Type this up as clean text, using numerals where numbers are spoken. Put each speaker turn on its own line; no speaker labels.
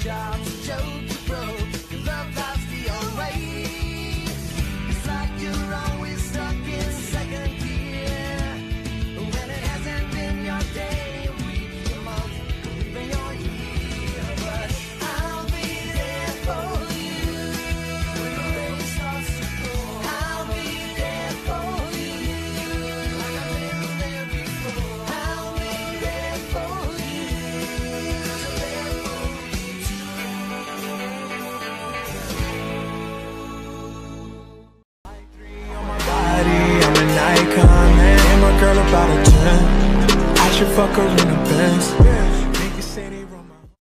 job's a joke, you broke. Your love life's the old way. It's like you're always stuck in second gear. When it hasn't been your day, your week, your month, even your year. But I'll be there for you when the rain starts to pour. I'll be there for you like I've been there before. I'll be there for you 'cause I'm there for you too. On my body, I'm an icon, man. And my girl about a 10. I should fuck her in the Benz.